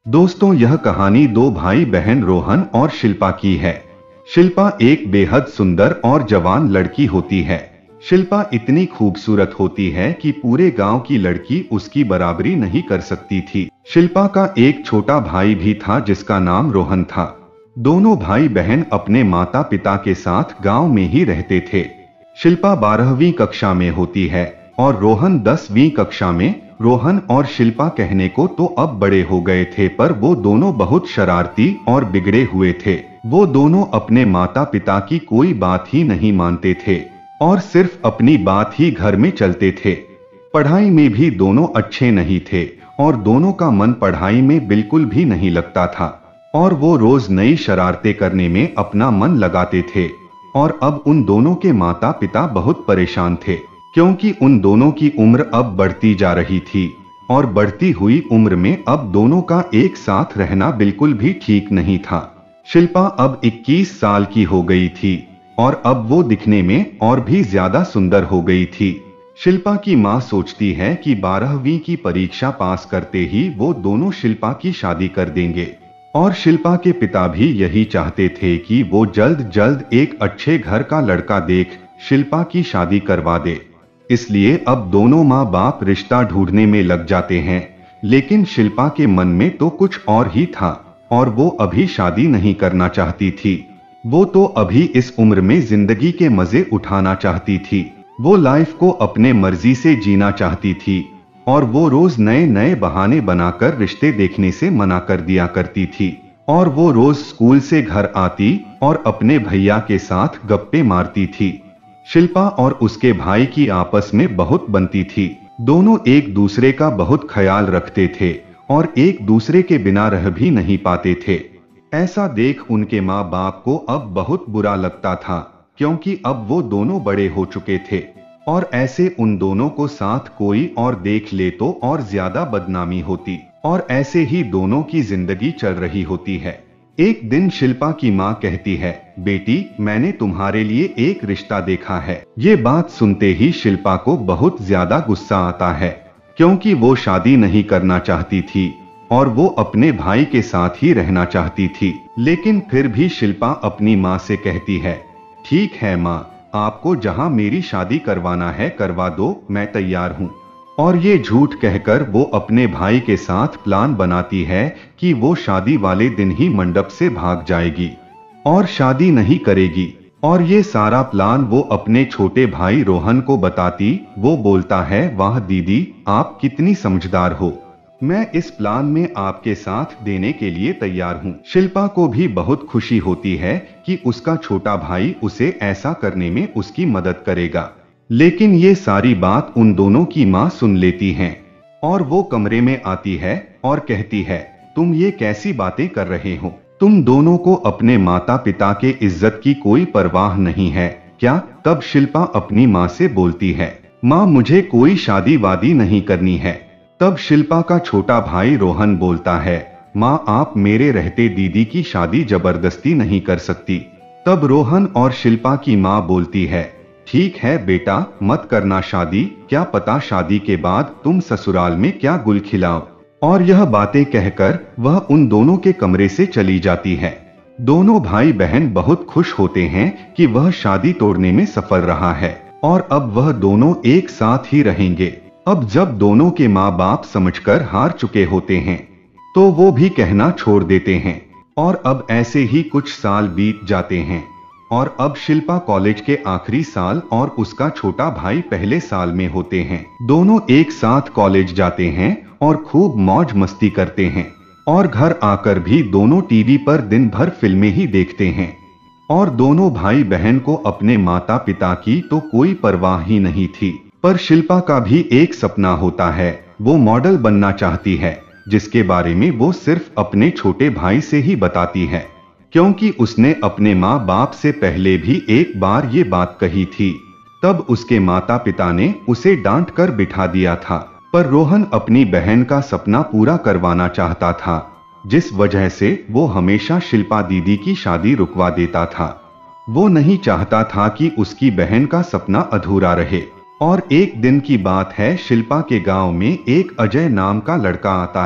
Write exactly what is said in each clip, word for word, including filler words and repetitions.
दोस्तों, यह कहानी दो भाई बहन रोहन और शिल्पा की है। शिल्पा एक बेहद सुंदर और जवान लड़की होती है। शिल्पा इतनी खूबसूरत होती है कि पूरे गांव की लड़की उसकी बराबरी नहीं कर सकती थी। शिल्पा का एक छोटा भाई भी था जिसका नाम रोहन था। दोनों भाई बहन अपने माता पिता के साथ गांव में ही रहते थे। शिल्पा बारहवीं कक्षा में होती है और रोहन दसवीं कक्षा में। रोहन और शिल्पा कहने को तो अब बड़े हो गए थे, पर वो दोनों बहुत शरारती और बिगड़े हुए थे। वो दोनों अपने माता पिता की कोई बात ही नहीं मानते थे और सिर्फ अपनी बात ही घर में चलते थे। पढ़ाई में भी दोनों अच्छे नहीं थे और दोनों का मन पढ़ाई में बिल्कुल भी नहीं लगता था और वो रोज नई शरारतें करने में अपना मन लगाते थे। और अब उन दोनों के माता पिता बहुत परेशान थे, क्योंकि उन दोनों की उम्र अब बढ़ती जा रही थी और बढ़ती हुई उम्र में अब दोनों का एक साथ रहना बिल्कुल भी ठीक नहीं था। शिल्पा अब इक्कीस साल की हो गई थी और अब वो दिखने में और भी ज्यादा सुंदर हो गई थी। शिल्पा की माँ सोचती है कि बारहवीं की परीक्षा पास करते ही वो दोनों शिल्पा की शादी कर देंगे और शिल्पा के पिता भी यही चाहते थे कि वो जल्द जल्द एक अच्छे घर का लड़का देख शिल्पा की शादी करवा दे। इसलिए अब दोनों माँ बाप रिश्ता ढूंढने में लग जाते हैं। लेकिन शिल्पा के मन में तो कुछ और ही था और वो अभी शादी नहीं करना चाहती थी। वो तो अभी इस उम्र में जिंदगी के मजे उठाना चाहती थी। वो लाइफ को अपने मर्जी से जीना चाहती थी और वो रोज नए नए बहाने बनाकर रिश्ते देखने से मना कर दिया करती थी। और वो रोज स्कूल से घर आती और अपने भैया के साथ गप्पे मारती थी। शिल्पा और उसके भाई की आपस में बहुत बनती थी। दोनों एक दूसरे का बहुत ख्याल रखते थे और एक दूसरे के बिना रह भी नहीं पाते थे। ऐसा देख उनके माँ बाप को अब बहुत बुरा लगता था, क्योंकि अब वो दोनों बड़े हो चुके थे और ऐसे उन दोनों को साथ कोई और देख ले तो और ज्यादा बदनामी होती और ऐसे ही दोनों की जिंदगी चल रही होती है। एक दिन शिल्पा की माँ कहती है, बेटी, मैंने तुम्हारे लिए एक रिश्ता देखा है। ये बात सुनते ही शिल्पा को बहुत ज्यादा गुस्सा आता है, क्योंकि वो शादी नहीं करना चाहती थी और वो अपने भाई के साथ ही रहना चाहती थी। लेकिन फिर भी शिल्पा अपनी माँ से कहती है, ठीक है माँ, आपको जहाँ मेरी शादी करवाना है करवा दो, मैं तैयार हूँ। और ये झूठ कहकर वो अपने भाई के साथ प्लान बनाती है कि वो शादी वाले दिन ही मंडप से भाग जाएगी और शादी नहीं करेगी। और ये सारा प्लान वो अपने छोटे भाई रोहन को बताती। वो बोलता है, वाह दीदी, आप कितनी समझदार हो, मैं इस प्लान में आपके साथ देने के लिए तैयार हूँ। शिल्पा को भी बहुत खुशी होती है कि उसका छोटा भाई उसे ऐसा करने में उसकी मदद करेगा। लेकिन ये सारी बात उन दोनों की माँ सुन लेती हैं और वो कमरे में आती है और कहती है, तुम ये कैसी बातें कर रहे हो? तुम दोनों को अपने माता पिता के इज्जत की कोई परवाह नहीं है क्या? तब शिल्पा अपनी माँ से बोलती है, माँ, मुझे कोई शादी वादी नहीं करनी है। तब शिल्पा का छोटा भाई रोहन बोलता है, माँ, आप मेरे रहते दीदी की शादी जबरदस्ती नहीं कर सकती। तब रोहन और शिल्पा की माँ बोलती है, ठीक है बेटा, मत करना शादी, क्या पता शादी के बाद तुम ससुराल में क्या गुल खिलाओ। और यह बातें कहकर वह उन दोनों के कमरे से चली जाती है। दोनों भाई बहन बहुत खुश होते हैं कि वह शादी तोड़ने में सफल रहा है और अब वह दोनों एक साथ ही रहेंगे। अब जब दोनों के माँ बाप समझकर हार चुके होते हैं तो वो भी कहना छोड़ देते हैं और अब ऐसे ही कुछ साल बीत जाते हैं और अब शिल्पा कॉलेज के आखिरी साल और उसका छोटा भाई पहले साल में होते हैं। दोनों एक साथ कॉलेज जाते हैं और खूब मौज मस्ती करते हैं और घर आकर भी दोनों टीवी पर दिन भर फिल्में ही देखते हैं। और दोनों भाई बहन को अपने माता पिता की तो कोई परवाह ही नहीं थी। पर शिल्पा का भी एक सपना होता है, वो मॉडल बनना चाहती है, जिसके बारे में वो सिर्फ अपने छोटे भाई से ही बताती है, क्योंकि उसने अपने माँ बाप से पहले भी एक बार ये बात कही थी। तब उसके माता पिता ने उसे डांट कर बिठा दिया था। पर रोहन अपनी बहन का सपना पूरा करवाना चाहता था, जिस वजह से वो हमेशा शिल्पा दीदी की शादी रुकवा देता था। वो नहीं चाहता था कि उसकी बहन का सपना अधूरा रहे। और एक दिन की बात है, शिल्पा के गांव में एक अजय नाम का लड़का आता है,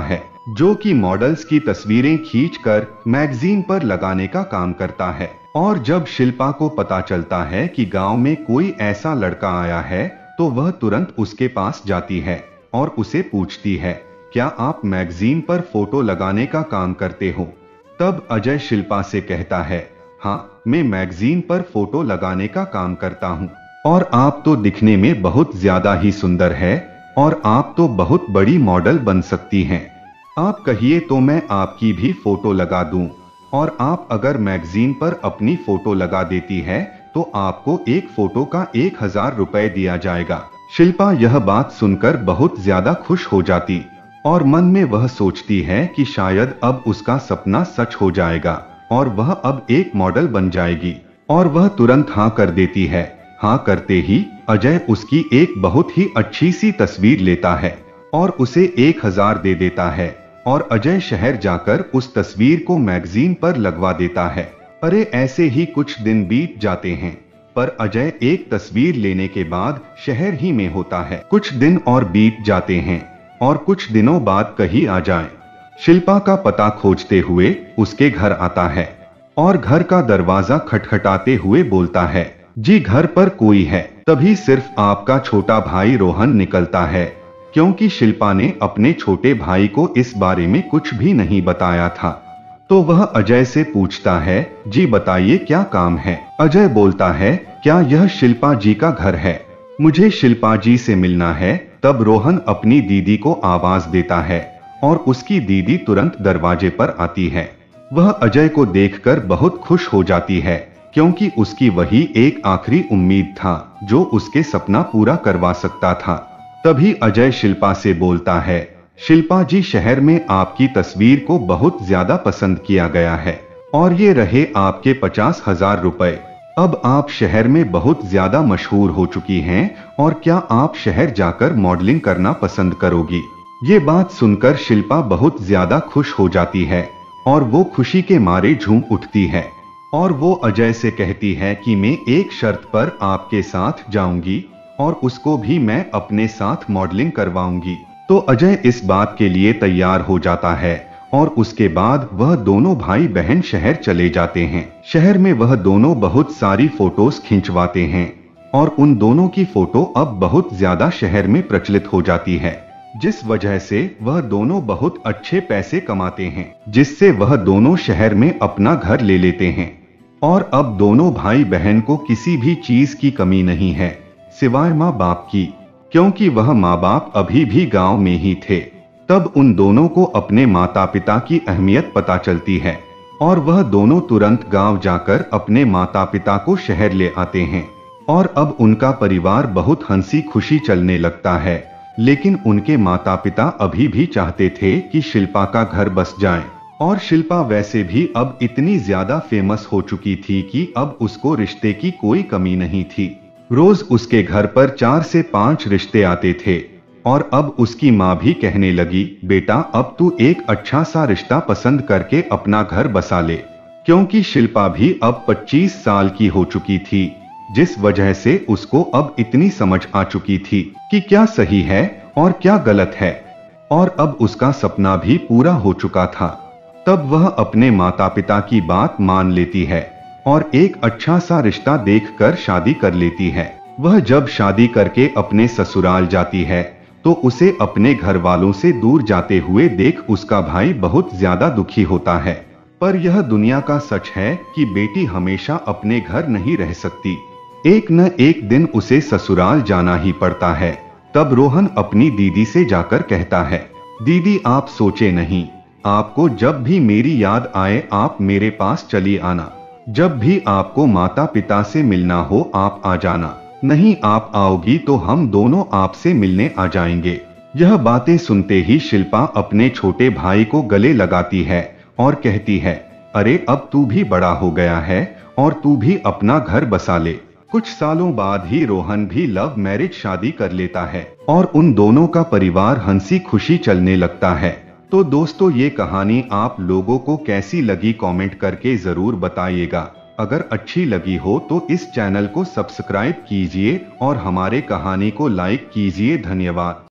जो कि मॉडल्स की तस्वीरें खींचकर मैगजीन पर लगाने का काम करता है। और जब शिल्पा को पता चलता है कि गांव में कोई ऐसा लड़का आया है तो वह तुरंत उसके पास जाती है और उसे पूछती है, क्या आप मैगजीन पर फोटो लगाने का काम करते हो? तब अजय शिल्पा से कहता है, हाँ, मैं मैगजीन पर फोटो लगाने का काम करता हूँ और आप तो दिखने में बहुत ज्यादा ही सुंदर है और आप तो बहुत बड़ी मॉडल बन सकती हैं। आप कहिए तो मैं आपकी भी फोटो लगा दूं और आप अगर मैगजीन पर अपनी फोटो लगा देती है तो आपको एक फोटो का एक हजार रुपए दिया जाएगा। शिल्पा यह बात सुनकर बहुत ज्यादा खुश हो जाती और मन में वह सोचती है कि शायद अब उसका सपना सच हो जाएगा और वह अब एक मॉडल बन जाएगी। और वह तुरंत हाँ कर देती है। हाँ करते ही अजय उसकी एक बहुत ही अच्छी सी तस्वीर लेता है और उसे एक हजार दे देता है और अजय शहर जाकर उस तस्वीर को मैगजीन पर लगवा देता है। अरे ऐसे ही कुछ दिन बीत जाते हैं, पर अजय एक तस्वीर लेने के बाद शहर ही में होता है। कुछ दिन और बीत जाते हैं और कुछ दिनों बाद कहीं आ जाए शिल्पा का पता खोजते हुए उसके घर आता है और घर का दरवाजा खटखटाते हुए बोलता है, जी घर पर कोई है? तभी सिर्फ आपका छोटा भाई रोहन निकलता है, क्योंकि शिल्पा ने अपने छोटे भाई को इस बारे में कुछ भी नहीं बताया था। तो वह अजय से पूछता है, जी बताइए क्या काम है? अजय बोलता है, क्या यह शिल्पा जी का घर है? मुझे शिल्पा जी से मिलना है। तब रोहन अपनी दीदी को आवाज देता है और उसकी दीदी तुरंत दरवाजे पर आती है। वह अजय को देखकर बहुत खुश हो जाती है, क्योंकि उसकी वही एक आखिरी उम्मीद था जो उसके सपना पूरा करवा सकता था। तभी अजय शिल्पा से बोलता है, शिल्पा जी शहर में आपकी तस्वीर को बहुत ज्यादा पसंद किया गया है और ये रहे आपके पचास हजार रुपए। अब आप शहर में बहुत ज्यादा मशहूर हो चुकी हैं और क्या आप शहर जाकर मॉडलिंग करना पसंद करोगी? ये बात सुनकर शिल्पा बहुत ज्यादा खुश हो जाती है और वो खुशी के मारे झूम उठती है और वो अजय से कहती है कि मैं एक शर्त पर आपके साथ जाऊंगी और उसको भी मैं अपने साथ मॉडलिंग करवाऊंगी। तो अजय इस बात के लिए तैयार हो जाता है और उसके बाद वह दोनों भाई बहन शहर चले जाते हैं। शहर में वह दोनों बहुत सारी फोटोज खिंचवाते हैं और उन दोनों की फोटो अब बहुत ज्यादा शहर में प्रचलित हो जाती है, जिस वजह से वह दोनों बहुत अच्छे पैसे कमाते हैं, जिससे वह दोनों शहर में अपना घर ले लेते हैं। और अब दोनों भाई बहन को किसी भी चीज की कमी नहीं है सिवाय माँ बाप की, क्योंकि वह माँ बाप अभी भी गांव में ही थे। तब उन दोनों को अपने माता पिता की अहमियत पता चलती है और वह दोनों तुरंत गांव जाकर अपने माता पिता को शहर ले आते हैं और अब उनका परिवार बहुत हंसी खुशी चलने लगता है। लेकिन उनके माता पिता अभी भी चाहते थे कि शिल्पा का घर बस जाए और शिल्पा वैसे भी अब इतनी ज्यादा फेमस हो चुकी थी कि अब उसको रिश्ते की कोई कमी नहीं थी। रोज उसके घर पर चार से पांच रिश्ते आते थे और अब उसकी माँ भी कहने लगी, बेटा अब तू एक अच्छा सा रिश्ता पसंद करके अपना घर बसा ले, क्योंकि शिल्पा भी अब पच्चीस साल की हो चुकी थी, जिस वजह से उसको अब इतनी समझ आ चुकी थी कि क्या सही है और क्या गलत है और अब उसका सपना भी पूरा हो चुका था। तब वह अपने माता पिता की बात मान लेती है और एक अच्छा सा रिश्ता देखकर शादी कर लेती है। वह जब शादी करके अपने ससुराल जाती है तो उसे अपने घर वालों से दूर जाते हुए देख उसका भाई बहुत ज्यादा दुखी होता है। पर यह दुनिया का सच है कि बेटी हमेशा अपने घर नहीं रह सकती, एक न एक दिन उसे ससुराल जाना ही पड़ता है। तब रोहन अपनी दीदी से जाकर कहता है, दीदी आप सोचे नहीं, आपको जब भी मेरी याद आए आप मेरे पास चली आना, जब भी आपको माता पिता से मिलना हो आप आ जाना, नहीं आप आओगी तो हम दोनों आपसे मिलने आ जाएंगे। यह बातें सुनते ही शिल्पा अपने छोटे भाई को गले लगाती है और कहती है, अरे अब तू भी बड़ा हो गया है और तू भी अपना घर बसा ले। कुछ सालों बाद ही रोहन भी लव मैरिज शादी कर लेता है और उन दोनों का परिवार हंसी खुशी चलने लगता है। तो दोस्तों ये कहानी आप लोगों को कैसी लगी कमेंट करके जरूर बताइएगा। अगर अच्छी लगी हो तो इस चैनल को सब्सक्राइब कीजिए और हमारे कहानी को लाइक कीजिए। धन्यवाद।